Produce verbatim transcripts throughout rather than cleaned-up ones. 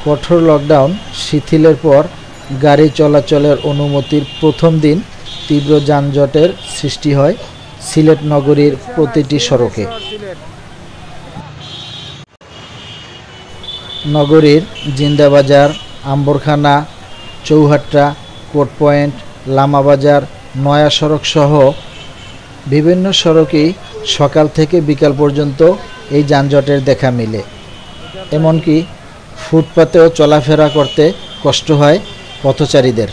কঠোর লকডাউন শিথিলের পর গাড়ি চলাচলের অনুমতির প্রথম দিন তীব্র যানজটের সৃষ্টি হয় সিলেট নগরীর প্রতিটি সড়কে। নগরীর জিন্দাবাজার, আম্বরখানা, চৌহাট্টা, কোর্ট পয়েন্ট, লামাবাজার, নয়া সড়ক সহ বিভিন্ন সড়কেই সকাল থেকে বিকাল পর্যন্ত এই যানজটের দেখা মিলে। এমনকি ফুটপাতেও চলাফেরা করতে কষ্ট হয় পথচারীদের।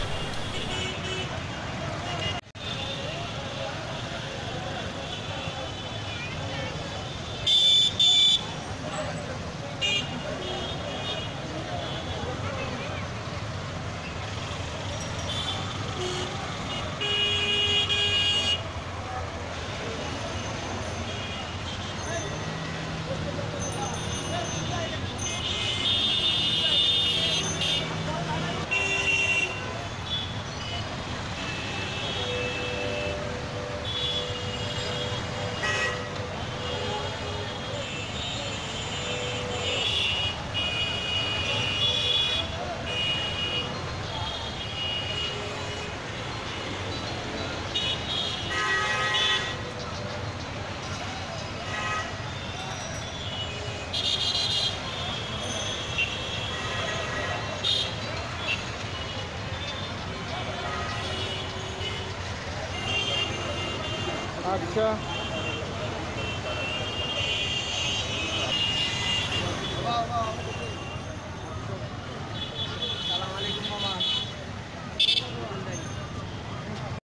আচ্ছা।